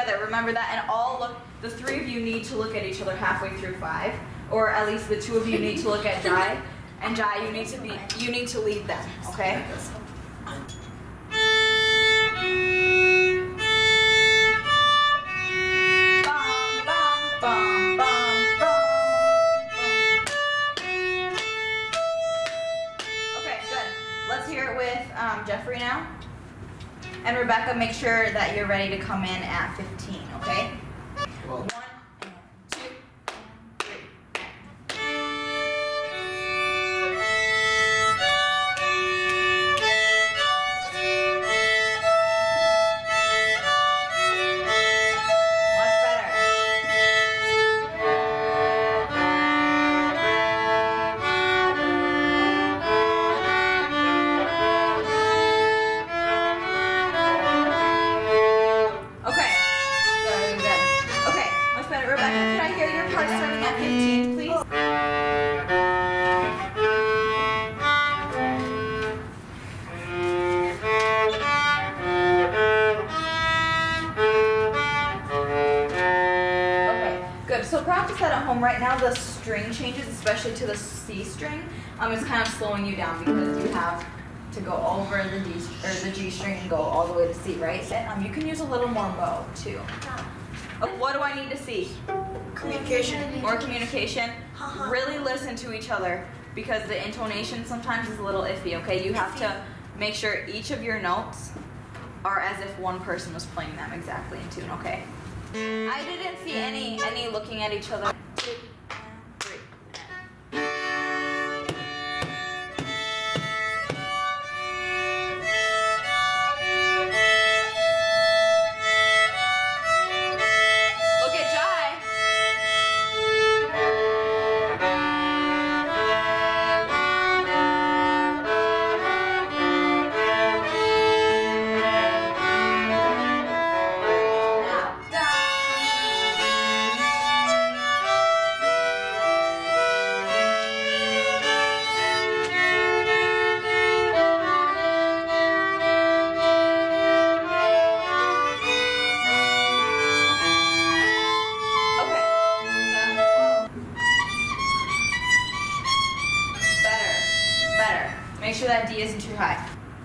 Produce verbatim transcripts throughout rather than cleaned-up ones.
together. Remember that, and all look. The three of you need to look at each other halfway through five, or at least the two of you need to look at Jai, and Jai, you need to be, you need to lead them. Okay. Um, Jeffrey now. And Rebecca, make sure that you're ready to come in at fifteen, okay? Well. One, and two, and three. Much better. So practice that at home. Right now the string changes, especially to the C string. Um, it's kind of slowing you down because you have to go over the D or the G string and go all the way to C, right? Um, you can use a little more bow too. Uh, what do I need to see? Communication. More communication. Really listen to each other because the intonation sometimes is a little iffy. Okay, you have to make sure each of your notes are as if one person was playing them exactly in tune. Okay. I didn't see any any looking at each other. Two and three. Look at Jai. Make sure that D isn't too high.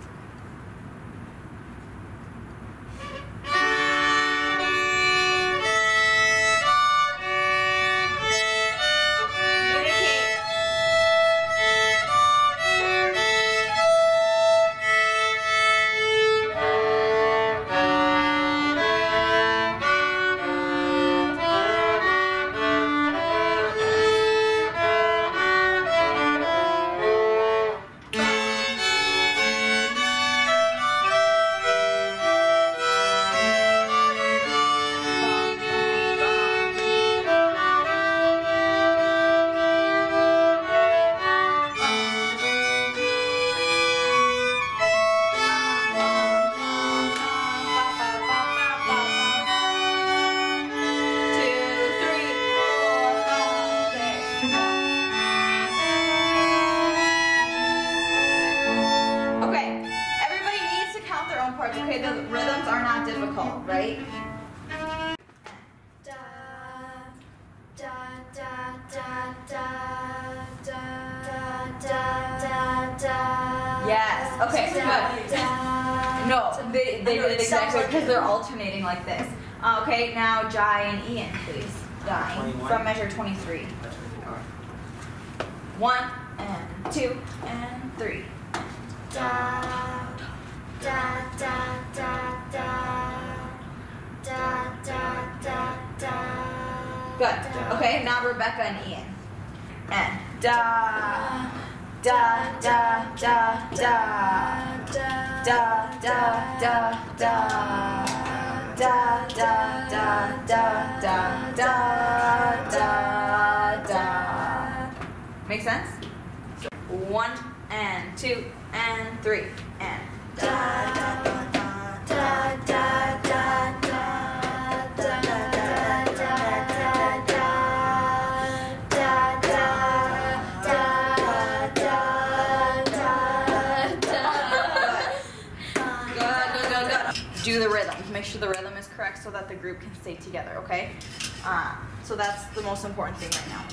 Okay, the rhythms are not difficult, right? Da, da, da, da, da, da, da, da, da. Yes. Okay, good. No, they, they did it exactly because they're alternating like this. Uh, okay, now Jai and Ian, please. Jai, from measure twenty-three. One, and two, and three. Da, da, da, da, da, da, da, da, da. Good. Okay, now Rebecca and Ian. And da, da, da, da, da, da, da, da, da, da, da, da, da, da, da, da, da. Make sense? One and two and three and da da da da da da da da da da da. Do the rhythm. Make sure the rhythm is correct so that the group can stay together, okay? Uh, so that's the most important thing right now.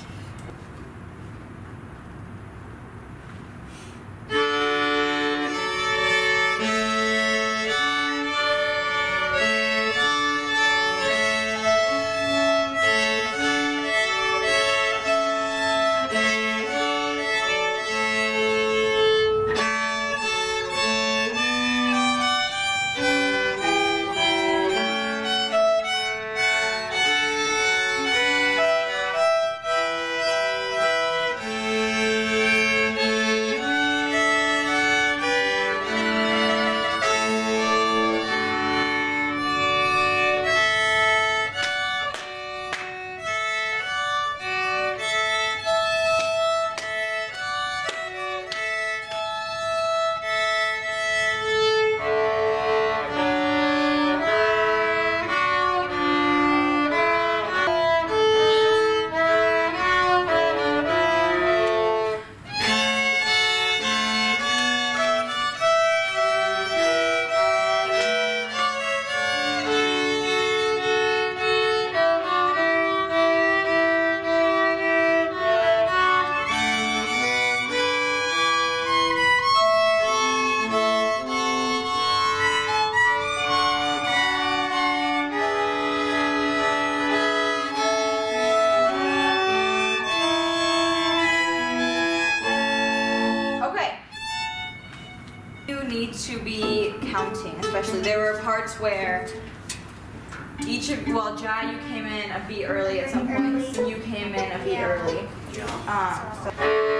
Need to be counting, especially there were parts where each of, well, Jai, you came in a beat early at some points, you came in a beat Yeah. early. Um, so.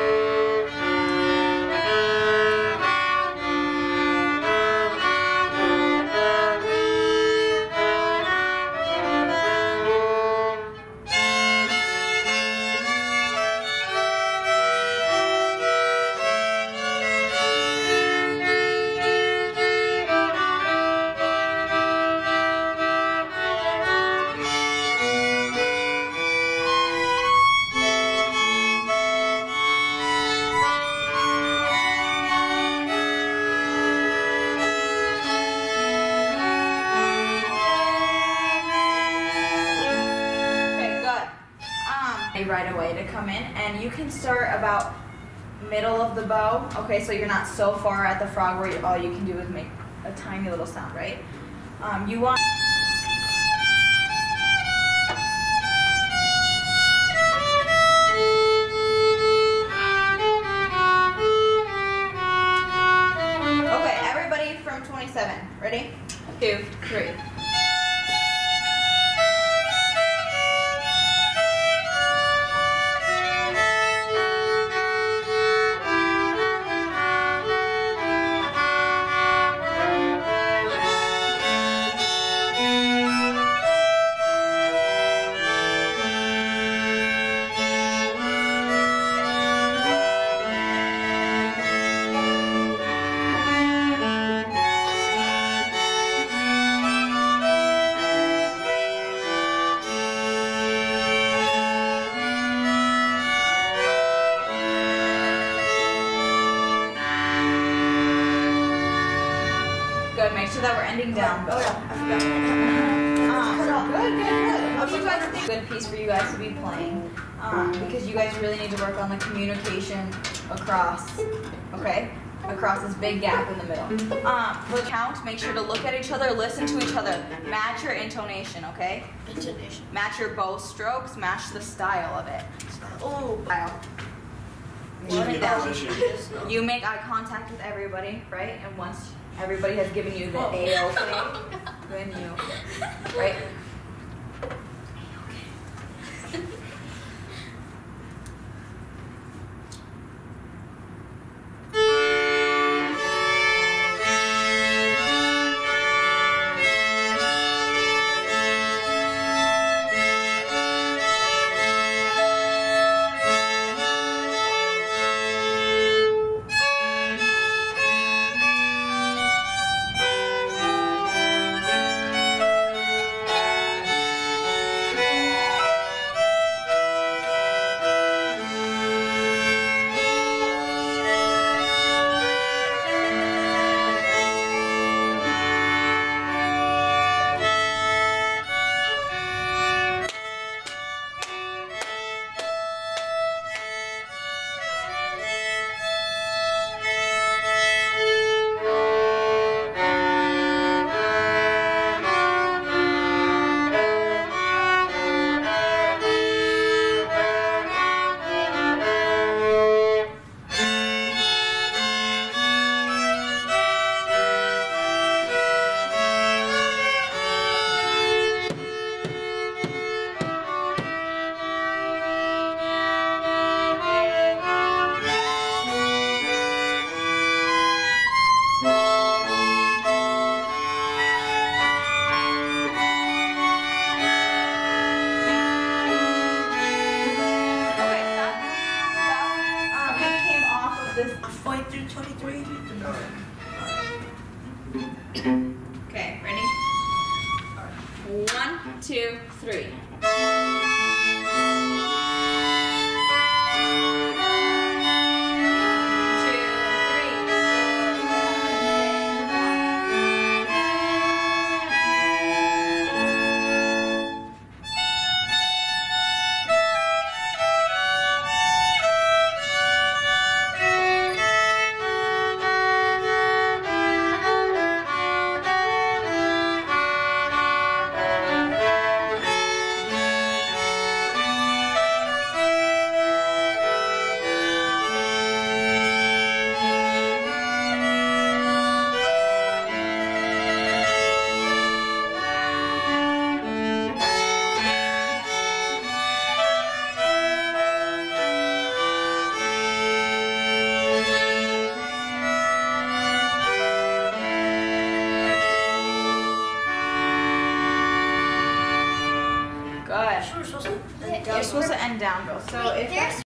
Right away to come in, and you can start about middle of the bow. Okay, so you're not so far at the frog where you, all you can do is make a tiny little sound, right? Um, you want okay, everybody from twenty-seven. Ready? Two, three. Good, make sure that we're ending down. Oh yeah, I forgot. Um, so good, good, good. What do you guys think? Good piece for you guys to be playing, um, because you guys really need to work on the communication across, okay? Across this big gap in the middle. Um, for the count, make sure to look at each other, listen to each other, match your intonation, okay? Intonation. Match your bow strokes, match the style of it. Oh, Style. Should be Put it down. position. You make eye contact with everybody, right? And once everybody has given you the A-okay, then you, right? two, three. Good. We're supposed to end You're down. supposed to end down, though. So if There's